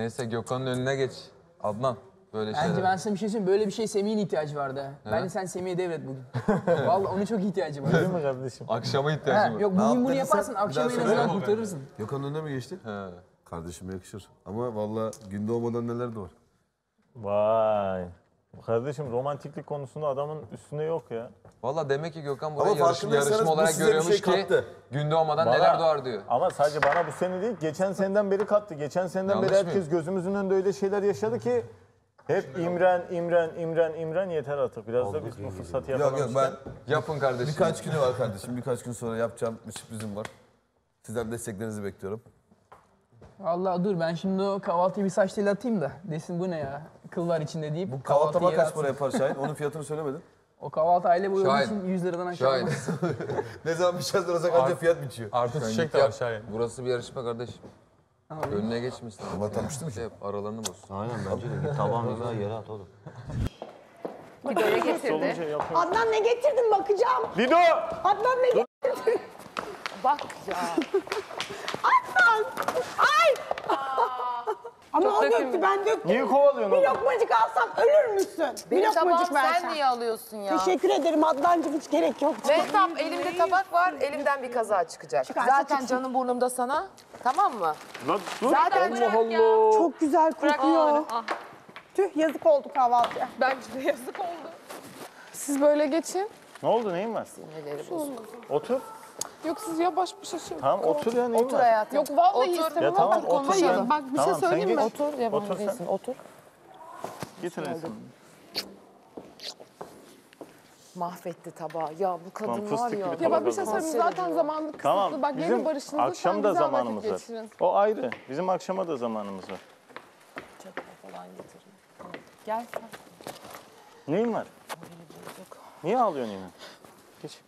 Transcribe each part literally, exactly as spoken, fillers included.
Neyse Gökhan'ın önüne geç. Adnan böyle Bence şeyler. ben sana bir şey söyleyeyim. Böyle bir şey Semih'in ihtiyacı vardı. He? Bence sen Semih'e devret bugün. Vallahi onun çok ihtiyacı var. Değil mi kardeşim? Akşama ihtiyacım var. Yok bugün bunu yaparsın. Akşam en azından kurtarırsın. Gökhan'ın önüne mi geçti? He. Kardeşime yakışır. Ama vallahi gün doğmadan neler de var. Vay. Kardeşim romantiklik konusunda adamın üstüne yok ya. Valla demek ki Gökhan burayı Ama yarış, farkındaysanız yarışma bu olarak size bir görüyormuş şey ki kattı. gün doğmadan Bana- neler doğar diyor. Ama sadece bana bu sene değil, geçen seneden beri kattı. Geçen seneden Yanlış beri herkes mıyım? gözümüzün önünde öyle şeyler yaşadı ki hep İmren, İmren, İmren, İmren yeter artık. Biraz da biz bu fırsatı Yok yapalım. yok ben Yapın kardeşim. birkaç günü var kardeşim. Birkaç gün sonra yapacağım bir sürprizim var. Sizden desteklerinizi bekliyorum. Vallahi dur ben şimdi o kahvaltıyı bir saç teli atayım da desin bu ne ya kıl var içinde deyip Bu kahvaltıma yere kaç atsın. para yapar Şahin? Onun fiyatını söylemedin. O kahvaltı aile boyu olduğu Şahin. için yüz liradan aşağı Şahin. olmaz. Ne zaman bir şey hazırlasak ancak fiyat biçiyor. Artı Sen çiçek git de var yap. Şahin. Burası bir yarışma kardeşim. Önüne geçmesin. Ama tanıştım Şey yap, aralarını boz. Aynen bence de. Git tabağını güzel yere at oğlum. Gido'ya getirdi. Olunca yapıyor. Adnan ne getirdin bakacağım. Lido! Adnan ne getirdin? Bak ya. Adnan! Ay! Ama o döktü, ben döktüm. Niye kovalıyorsun Bir oğlum? lokmacık alsam ölür müsün? Bir Benim tabağım lokmacık sen versen. niye alıyorsun ya? Teşekkür ederim Adnancığım, hiç gerek yok. Mehtap elimde tabak var, elimden bir kaza çıkacak. Çıkarsa Zaten çıksın. canım burnumda sana. Tamam mı? Lan dur. Zaten Allah Allah. Çok güzel kokuyor. Tüh, yazık oldu kahvaltıya. Bence de yazık oldu. Siz böyle geçin. Ne oldu, neyin var? Sinirleri bozuk. Otur. Yok siz ya baş başa şey. Tamam otur ya, neyin Otur var? hayatım. Yok vallahi Otur. istemem. Ya tamam, Otur, otur konuşalım. sen. Bak bir Tamam, şey sen söyleyeyim mi? geç. Otur yabancı Otur sen. değilsin. Otur. Getir sen. Mahvetti tabağı. Ya bu kadın Tamam, var fıstık ya. gibi Ya bak bir tabak şey hazır. söyleyeyim zaten zamanı kısıtlı. Tamam, Bak gelin bizim barışınıza akşam da güzel vakit zamanımız var. geçirin. O ayrı. Bizim akşama da zamanımız var. Çöpe falan getirin. Gel sen. Neyin var? Niye ağlıyorsun yine? Geç.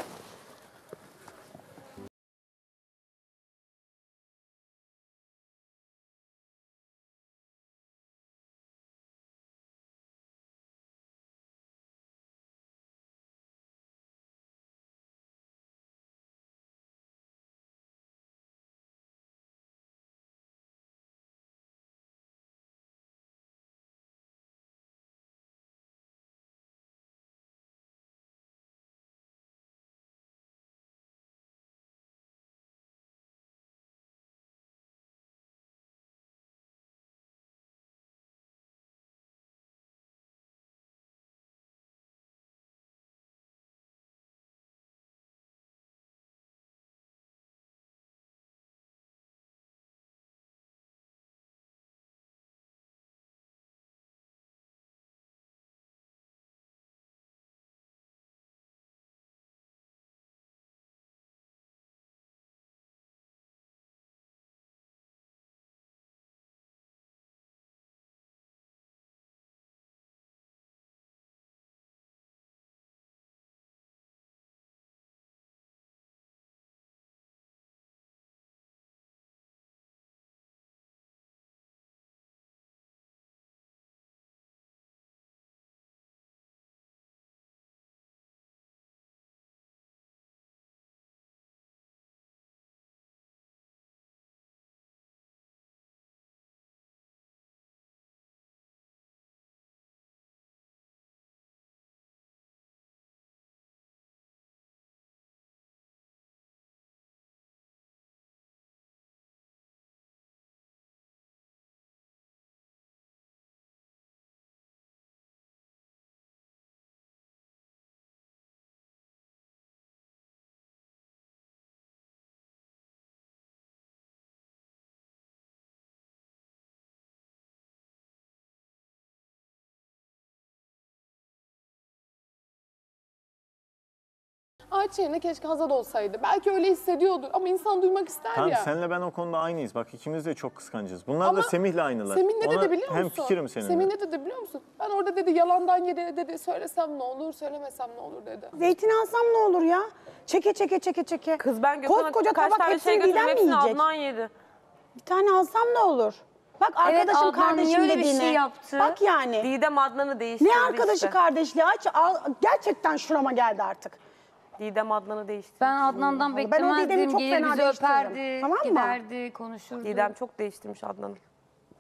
Ağaç yerine keşke Hazal olsaydı. Belki öyle hissediyordur ama insan duymak ister Tamam ya. senle ben o konuda aynıyız. Bak ikimiz de çok kıskancız. Bunlar Ama da Semih'le aynılar. Semih ne Ona dedi biliyor musun? hem fikirim seninle. Semih ne dedi biliyor musun? Ben orada dedi yalandan yere dedi söylesem ne olur, söylemesem ne olur dedi. Zeytin alsam ne olur ya? Çeke çeke çeke çeke. Kız ben Gökhan'a Koskoca kaç tabak tane hepsini şey götürdüm, birden mi hepsini yiyecek? Adnan yedi. Bir tane alsam ne olur? Bak arkadaşım Adnan niye kardeşim öyle bir dediğine. şey yaptı? Bak yani. Didem Adnan'ı değiştirdi Ne arkadaşı işte. kardeşliği aç. Al, gerçekten şurama geldi artık. Didem Adnan'ı değiştirdi. Ben Adnan'dan Ben o Didem'i beklemezdim. çok Gelir fena bizi değiştiririm. öperdi, Tamam mı? giderdi, konuşurdu. Didem çok değiştirmiş Adnan'ı.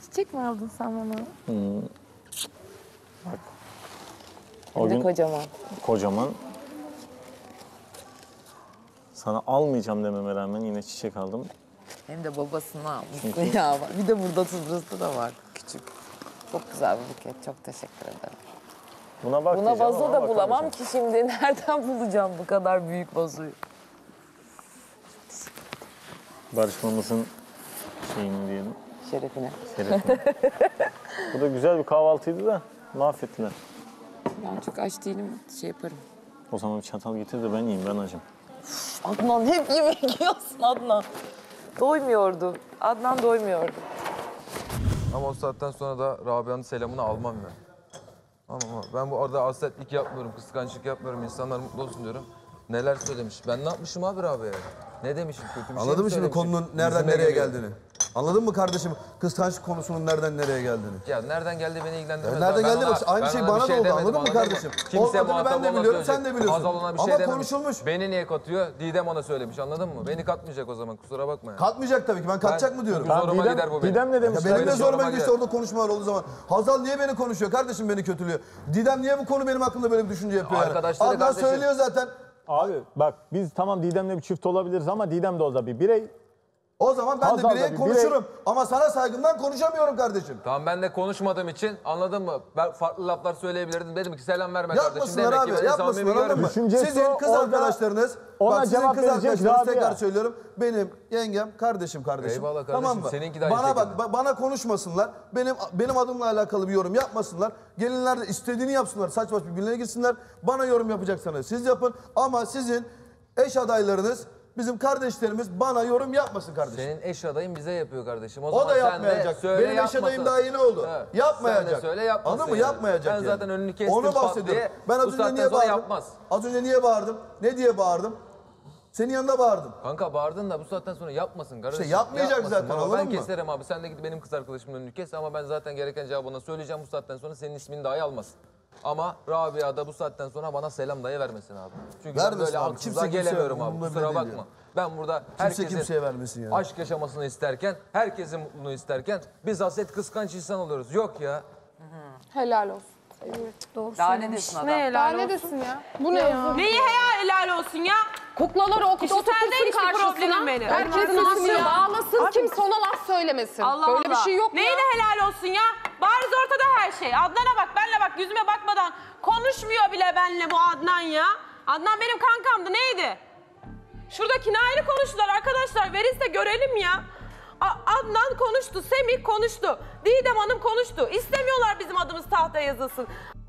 Çiçek mi aldın sen bana? O Bir de gün kocaman. kocaman. Sana almayacağım dememe rağmen yine çiçek aldım. Hem de babasına almışsın Çünkü- ya. Bir de burada tuzlusu da var küçük. Çok güzel bir buket. Çok teşekkür ederim. Buna bak Buna diyeceğim vazo ama da bulamam bakamayacağım. ki şimdi. Nereden bulacağım bu kadar büyük vazoyu? Barışmamızın şeyini diyelim. Şerefine. Şerefine. Bu da güzel bir kahvaltıydı da mahvettiler. Ben çok aç değilim. Şey yaparım. O zaman bir çatal getir de ben yiyeyim, ben acım. Adnan hep yemek yiyorsun Adnan. Doymuyordu. Adnan doymuyordu. Ama o saatten sonra da Rabia'nın selamını almam ben. Ama ben bu arada hasretlik yapmıyorum, kıskançlık yapmıyorum. İnsanlar mutlu olsun diyorum. Neler söylemiş. Ben ne yapmışım abi Rabia'ya? Ne demişim? Kötü bir şey Anladın mi mı şimdi söylemişim? konunun nereden Yüzüme nereye geliyor. geldiğini? Anladın mı kardeşim? Kıskançlık konusunun nereden nereye geldiğini? Ya nereden geldi beni ilgilendirmez. Ya nereden Ben geldi ona- bak, aynı ben şey ona bana bir da oldu, demedim, anladın mı anladın kardeşim? Kimse Olmadığını ben muhatap de olmaz biliyorum, sen söyleyecek. de biliyorsun. Hazal ona bir Ama şey dememiş. konuşulmuş. Beni niye katıyor? Didem ona söylemiş, anladın mı? Beni katmayacak o zaman, kusura bakma ya. Katmayacak tabii ki, ben katacak mı diyorum? Çünkü zoruma Didem- gider bu benim. Didem ne demiş? Ya benim de Benim zoruma zoruma gidiyor işte gider. orada konuşmalar olduğu zaman. Hazal niye beni konuşuyor? Kardeşim beni kötülüyor. Didem niye bu konu benim hakkımda böyle bir düşünce yapıyor yani? Arkadaşları Adnan kardeşim. söylüyor zaten. Abi bak biz tamam Didem'le bir çift olabiliriz ama Didem de olsa bir birey. O zaman ben Hazal de da bireye bir konuşurum. Ama sana saygımdan konuşamıyorum kardeşim. Tamam, ben de konuşmadığım için, anladın mı? Ben farklı laflar söyleyebilirdim. Dedim ki selam verme kardeşim. Yapmasınlar Demek abi, ki beni yapmasınlar, samimi anladın görmüyor. mı? Düşüncesi Sizin kız orada arkadaşlarınız, ona bak sizin cevap kız verecek arkadaşlarınız Rabia. tekrar söylüyorum. Benim yengem, kardeşim kardeşim. Eyvallah kardeşim, Tamam mı? seninki de aynı bana bak, şekilde. ba- bana konuşmasınlar. Benim benim adımla alakalı bir yorum yapmasınlar. Gelinler de istediğini yapsınlar. Saç baş birbirine girsinler. Bana yorum yapacaksanız siz yapın. Ama sizin eş adaylarınız, bizim kardeşlerimiz bana yorum yapmasın kardeşim. Senin eş adayın bize yapıyor kardeşim. O, O zaman da sen de yapmayacak. söyle, Benim eş adayım yapmasın. daha yeni oldu. Ha, Yapmayacak. Sen de söyle, yapmasın. Anladın mı? yani. Yapmayacak Ben yani. zaten önünü kestim Onu pat bahsediyorum. diye. Ben az Bu önce saatten niye sonra bağırdım? yapmaz. Az önce niye bağırdım? Ne diye bağırdım? Senin yanında bağırdım. Kanka bağırdın da bu saatten sonra yapmasın kardeşim. İşte yapmayacak Yapmasın. zaten, Ama anladın ben mı? keserim abi. Sen de git benim kız arkadaşımın önünü kes ama ben zaten gereken cevabı ona söyleyeceğim. Bu saatten sonra senin ismini dahi almasın. Ama Rabia da bu saatten sonra bana selam dahi vermesin abi. Çünkü ben Vermesin böyle abi. haksızlığa Kimse kimseye gelemiyorum abi. umurumda bile Kusura değil bakma. ya. Ben burada Kimse herkesin kimseye vermesin yani. aşk yaşamasını isterken, herkesin mutluluğunu isterken biz haset kıskanç insan oluyoruz. Yok ya. Helal olsun. Daha ne desin adam? Ne Daha helal ne olsun? desin ya? Bu ne ya? Neyi helal, helal olsun ya? Kuklaları okudu Kişisel oturtursun değil ki karşısına. problemim benim. Herkes Herkesin sesini hakkı. bağlasın, kimse ona laf söylemesin. Allah Böyle Allah. bir şey yok Neyi ya. de helal olsun ya? Bariz ortada her şey. Adnan'a bak, benle bak, yüzüme bakmadan konuşmuyor bile benle bu Adnan ya. Adnan benim kankamdı, neydi? Şurada kinayeli konuştular arkadaşlar. Verin de görelim ya. A- Adnan konuştu, Semih konuştu, Didem Hanım konuştu. İstemiyorlar bizim adımız tahtaya yazılsın.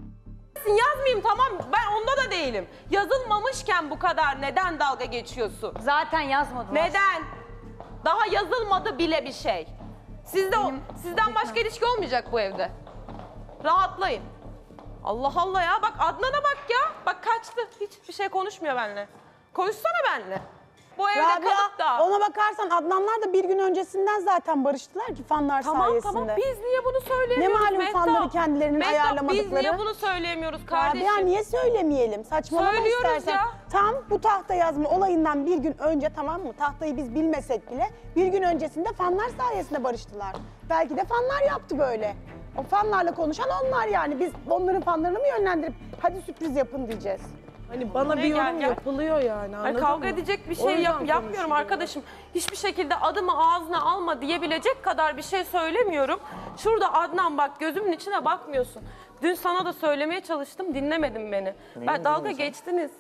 Yazmayayım tamam, ben onda da değilim. Yazılmamışken bu kadar neden dalga geçiyorsun? Zaten yazmadılar. Neden? Daha yazılmadı bile bir şey. Sizde o, sizden başka ilişki olmayacak bu evde. Rahatlayın. Allah Allah ya, bak Adnan'a bak ya. Bak kaçtı, hiçbir şey konuşmuyor benimle. Konuşsana benimle. Bu evde Rabia, kalıp da. ona bakarsan Adnanlar da bir gün öncesinden zaten barıştılar ki fanlar Tamam sayesinde. tamam, biz niye bunu söyleyemiyoruz Ne malum Mehtap? fanları kendilerinin Mehtap, ayarlamadıkları? biz niye bunu söyleyemiyoruz kardeşim? Rabia niye söylemeyelim? Saçmalama Söylüyoruz istersen. ya. Tam bu tahta yazma olayından bir gün önce, tamam mı? Tahtayı biz bilmesek bile bir gün öncesinde fanlar sayesinde barıştılar. Belki de fanlar yaptı böyle. O fanlarla konuşan onlar yani. Biz onların fanlarını mı yönlendirip hadi sürpriz yapın diyeceğiz? Hani bana Buraya bir yorum gel, gel. yapılıyor yani, Hani anladın kavga mı? edecek bir O şey yüzden yap, yapmıyorum konuşuyorum. arkadaşım. Hiçbir şekilde adımı ağzına alma diyebilecek kadar bir şey söylemiyorum. Şurada Adnan bak, gözümün içine bakmıyorsun. Dün sana da söylemeye çalıştım, dinlemedin beni. Ben dalga geçtiniz.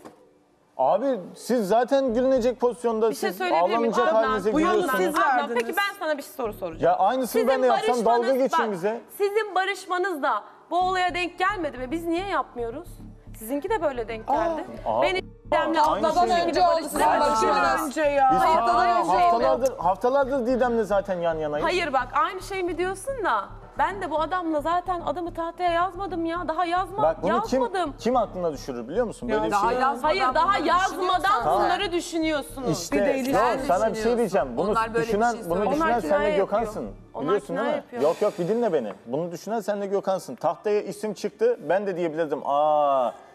Abi siz zaten gülünecek pozisyonda, Bir şey siz söyleyebilir miyim? ağlanacak Adnan, halinize bu yolu gülüyorsunuz. siz verdiniz. Peki ben sana bir soru soracağım. Ya aynısını ben de yapsam dalga geçin bize. Sizin barışmanız da bu olaya denk gelmedi mi? Biz niye yapmıyoruz? Sizinki de böyle denk geldi. Aa. Beni Didem'le Aynı Adnan'dan şey. önce oldu sizin barışmanız. önce ya. Biz Hayır, aa, daha önce haftalardır, haftalardır Didem'le zaten yan yanayız. Hayır bak, aynı şey mi diyorsun da ben de bu adamla zaten adımı tahtaya yazmadım ya. Daha yazma, Bak bunu kim, yazmadım. kim aklına düşürür biliyor musun? Böyle bir şey. Hayır, daha yazmadan Tamam. bunları düşünüyorsunuz. İşte Bir de ilişki yok, sana bir şey diyeceğim. Bunu Onlar böyle bir düşünen, şey bunu söylüyor. düşünen Onlar senle kinaye Gökhan'sın. yapıyor. Onlar Biliyorsun değil kinaye mi? yapıyor. Yok yok bir dinle beni. Bunu düşünen senle Gökhan'sın. Tahtaya isim çıktı. Ben de diyebilirdim. Aa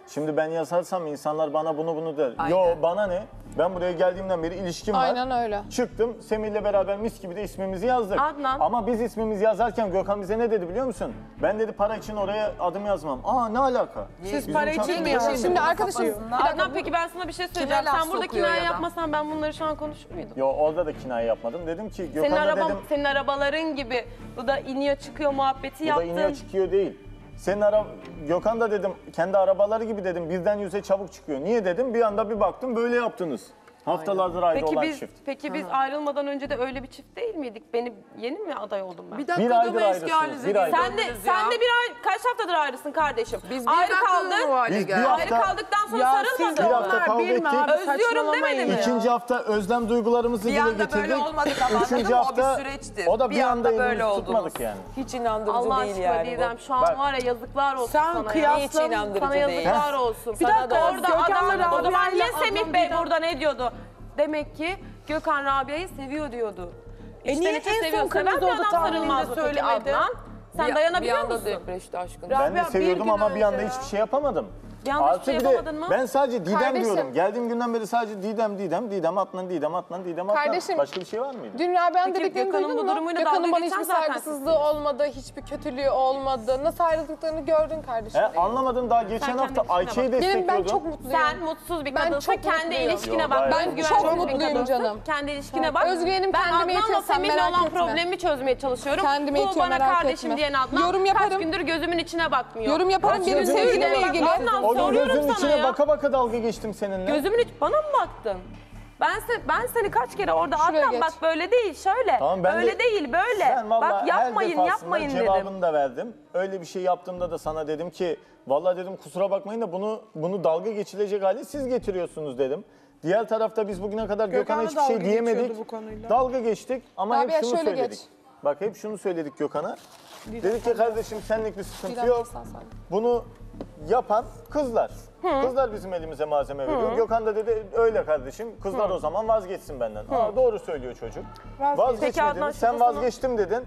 Şimdi ben yazarsam insanlar bana bunu bunu der. Yo bana ne? Ben buraya geldiğimden beri ilişkim var. Aynen öyle. Çıktım Semih'le beraber mis gibi de ismimizi yazdık. Adnan. Ama biz ismimizi yazarken Gökhan bize ne dedi biliyor musun? Ben dedi para için oraya adım yazmam. Aa ne alaka? Siz para için mi yazdınız? Şimdi arkadaşım Adnan peki ben sana bir şey söyleyeceğim. Kime laf Sen burada sokuyor kinaye ya da? yapmasan ben bunları şu an konuşur muydum? Yo orada da kinaye yapmadım. Dedim ki Senin, Gökhan'a araba, dedim senin arabaların gibi bu da iniyor çıkıyor muhabbeti bu da yaptın. iniyor çıkıyor değil. Senin ara Gökhan da dedim kendi arabaları gibi dedim birden yüze çabuk çıkıyor. Niye dedim? Bir anda bir baktım böyle yaptınız. Haftalardır ayrı Peki olan biz çift. peki biz ayrılmadan önce de öyle bir çift değil miydik? Beni yeni mi aday oldum ben? Bir Bir dakika aydır adamı eski ayrısınız, halinize bir aydır. Sen de sen de bir ay kaç haftadır ayrısın kardeşim? Biz bir ayrı dakika kaldın. bu hale Biz bir geldik. hafta- Ayrı kaldıktan sonra Ya siz sarılmadın. Bir hafta onlar kavga bir mi ettik. abi? Özlüyorum Saçmalamayın demedin mi? ya. İkinci hafta özlem duygularımızı Bir dile anda getirdik. böyle olmadık ama Üçüncü anladın mı? O hafta bir süreçtir. o da bir, Bir anda anda böyle elimizi oldunuz. tutmadık yani. Hiç inandırıcı Allah değil aşkına yani Didem bu. şu an Bak. var ya yazıklar olsun Sen sana kıyasla- ya. Hiç inandırıcı Sana değil. yazıklar olsun. Bir Sana dakika, da orada Gökhan'la adam o zaman niye Rabia'yla Semih Adnan Bey Didem- burada ne diyordu? Demek ki Gökhan Rabia'yı seviyor diyordu. E İçten niye içe en son seviyorsa kırmızı ben bir oda adam tahmininde sarılmaz mı peki söylemedi? Adnan? Sen Bir- dayanabiliyor Bir anda musun? depreşti aşkım. Ben Rabia, de bir seviyordum gün ama bir anda önce ya. hiçbir şey yapamadım. Bir anda hiçbir Artı şey bir de yapamadın mı? ben sadece Didem Kardeşim. diyorum. Geldiğim günden beri sadece Didem, Didem, Didem, Adnan, Didem, Adnan, Didem, Adnan. Kardeşim. Başka bir şey var mıydı? Dün Rabia'nın Peki dediklerini Gökhan'ın duydun bu mu? durumuyla Gökhan'ın dalga bana geçen hiçbir zaten saygısızlığı olmadı, hiçbir kötülüğü olmadı. Nasıl ayrıldıklarını gördün kardeşim. He, anlamadım daha geçen kendi hafta işine Ayça'yı bak. Benim ben destekliyordun. çok mutluyum. Sen mutsuz bir Ben kadınsın. çok Kendi mutluyum. ilişkine Yo, bak. gayet Ben mutluyum. güvensiz Çok bir mutluyum kadınsın. canım. Kendi ilişkine bak. Özgüvenim ben kendime Adnan'la yetiyor, sen Semih'le merak olan etme. problemimi çözmeye çalışıyorum. Kendime Bu yetiyor, bana merak kardeşim etme. diyen Adnan Yorum kaç yaparım. gündür gözümün içine bakmıyor. Yorum yaparım Nasıl benim gözünün sevgilimle içine ilgili. bak- Adnan, O gün soruyorum gözünün sana içine ya. baka baka dalga geçtim seninle. Gözümün iç bana mı baktın? Ben se ben seni kaç kere orada Şuraya Adnan geç. bak böyle değil şöyle. Tamam, ben öyle de- değil böyle. Ben vallahi Bak yapmayın her defasında yapmayın dedim. cevabını da verdim. Öyle bir şey yaptığımda da sana dedim ki vallahi dedim kusura bakmayın da bunu bunu dalga geçilecek hale siz getiriyorsunuz dedim. Diğer tarafta biz bugüne kadar Gökhan'a Gökhan'la hiçbir şey dalga diyemedik. geçiyordu bu konuyla. Dalga geçtik ama Rabia, hep şunu şöyle söyledik. geç. Bak hep şunu söyledik Gökhan'a. Dedik ki kardeşim senlik bir sıkıntı Bir yok. dakika, sen- sen. Bunu yapan kızlar. Kızlar bizim elimize malzeme veriyor. Gökhan da dedi öyle kardeşim. Kızlar o zaman vazgeçsin benden. Aa, doğru söylüyor çocuk. Peki Vazgeçme Adnan, dedi. Sen şurada sana- vazgeçtim dedin.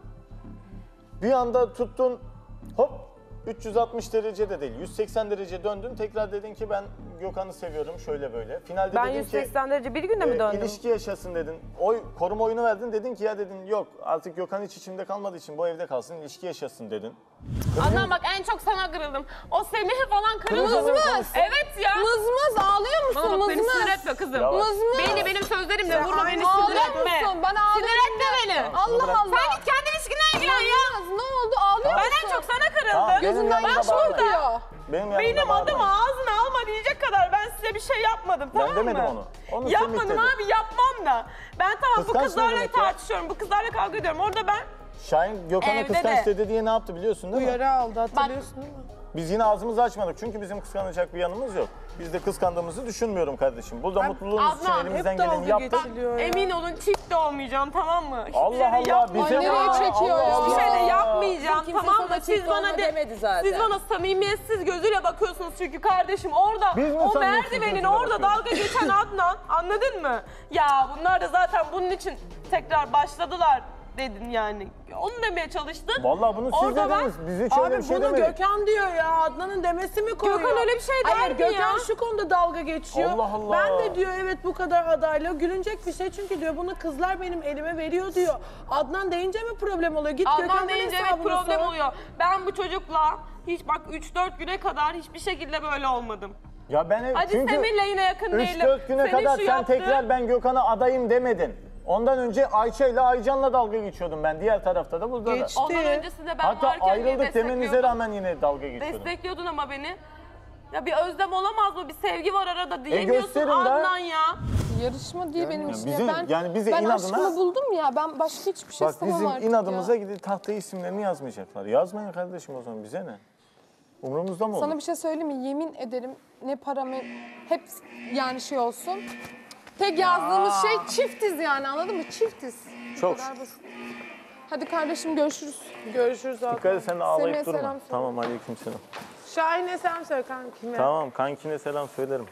Bir anda tuttun hop üç yüz altmış derece de değil yüz seksen derece döndün. Tekrar dedin ki ben Gökhan'ı seviyorum şöyle böyle. Finalde Ben dedin yüz ki seksen derece bir günde mi e, döndüm? ilişki yaşasın dedin. Oy, koruma oyunu verdin. Dedin ki ya dedin yok artık Gökhan hiç içimde kalmadığı için bu evde kalsın ilişki yaşasın dedin. Adnan bak en çok sana kırıldım. O Semih'e falan kırıldım. Mız mız. Evet ya. Mız mız ağlıyor musun? Bana bak beni Mız sinir mız. etme kızım. Yavaş. Mız mız. Beni benim sözlerimle vurma beni sinir Ağlıyor etme. musun? Ben ağlıyorum. Sinir etme beni. Allah Allah. Sen git kendi ilişkinden ilgilen ya. Mız, ne oldu? Ağlıyor Ben musun? en çok sana kırıldım. Tamam, benim Gözünden yanımda yaş bağırma. akıyor. Benim, yanımda Benim bağırma. adımı ağzına alma diyecek kadar ben size bir şey yapmadım tamam mı? demedim onu. Onu Yapmadım Semih dedi. abi yapmam da. Ben tamam bu Kıskanç ne kızlarla demek ya? tartışıyorum. Bu kızlarla kavga ediyorum. Orada ben Şahin Gökhan'a Evde kıskanç de. dedi diye ne yaptı biliyorsun değil mi? Uyarı aldı hatırlıyorsun değil mi? Biz yine ağzımızı açmadık çünkü bizim kıskanacak bir yanımız yok. Biz de kıskandığımızı düşünmüyorum kardeşim. Burada mutluluğumuz için Adnan, elimizden hep geleni dalga yaptık. geçiliyor ya. emin olun çift de olmayacağım tamam mı? Hiçbir Allah şey de Allah yapmayacağım. bize Ay, nereye Aa, çekiyor ya? Allah Hiçbir şey de Allah. yapmayacağım Kimse tamam sana mı? Siz çift bana olma de, demedi zaten. siz bana samimiyetsiz gözüyle bakıyorsunuz çünkü kardeşim orada Biz mi o samimiyetsiz merdivenin gözüyle orada bakıyoruz? dalga geçen Adnan anladın mı? Ya bunlar da zaten bunun için tekrar başladılar dedin yani. Onu demeye çalıştın. Vallahi bunu siz Orada ben- dediniz. Biz hiç öyle Abi bir şey bunu demedik. Gökhan diyor ya. Adnan'ın demesi mi koyuyor? Gökhan öyle bir şey der Hayır mi Gökhan ya? şu konuda dalga geçiyor. Allah Allah. Ben de diyor evet bu kadar adayla gülünecek bir şey çünkü diyor bunu kızlar benim elime veriyor diyor. Adnan deyince mi problem oluyor? Git Adnan Gökhan'dan deyince evet hesabını problem sor. oluyor. Ben bu çocukla hiç bak üç dört güne kadar hiçbir şekilde böyle olmadım. Ya ben Hadi çünkü Semih'le yine yakın değilim. üç dört güne Senin kadar şu sen yaptığın- tekrar ben Gökhan'a adayım demedin. Ondan önce Ayça ile Aycan'la dalga geçiyordum ben. Diğer tarafta da burada da. Geç. Ondan öncesinde ben Hatta varken niye ayrıldık demenize destekliyordun? rağmen yine dalga geçiyordum. Destekliyordun ama beni. Ya bir özlem olamaz mı? Bir sevgi var arada E, diyemiyorsun gösterin de. Adnan ya. Yarışma değil benim için. bizim- ya. Ben, yani bize ben inadına- aşkımı buldum ya. Ben başka hiçbir şey Bak istemem bizim artık inadımıza ya. gidip tahtaya isimlerini yazmayacaklar. Yazmayın kardeşim o zaman bize ne? Umurumuzda mı olur? Sana bir şey söyleyeyim mi? Yemin ederim ne paramı hep yani şey olsun. Tek yazdığımız şey çiftiz yani anladın mı? Çiftiz. Çok Bu kadar basit. Hadi kardeşim görüşürüz. Görüşürüz abi. Dikkat et sen de ağlayıp Semih'e durma. selam söyle. Tamam aleykümselam. Şahin'e sen söyle kankime. Tamam kankine selam söylerim.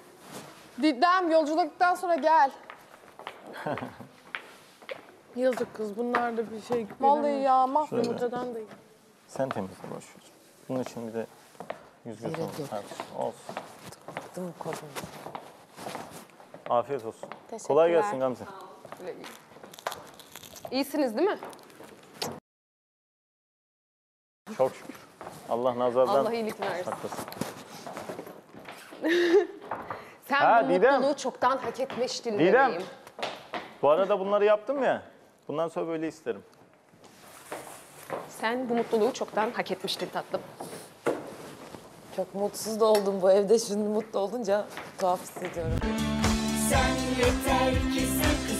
Didem yolculuktan sonra gel. Yazık kız bunlar da bir şey. Vallahi ya mahvolur. Yumurtadan da iyi. Sen temizle boş ver. Bunun için bir de Yüz göz Yere olsun. dök. Evet, olsun. Bıktım kodum. Afiyet olsun. Teşekkürler. Kolay gelsin Gamze. İyisiniz değil mi? Çok şükür. Allah nazardan Allah iyilik versin. saklasın. Sen Ha, bu Didem. mutluluğu çoktan hak etmiştin Didem. bebeğim. Bu arada bunları yaptım ya. Bundan sonra böyle isterim. Sen bu mutluluğu çoktan hak etmiştin tatlım. Çok mutsuz da oldum bu evde. Şimdi mutlu olunca tuhaf hissediyorum. Sen yeter ki sakın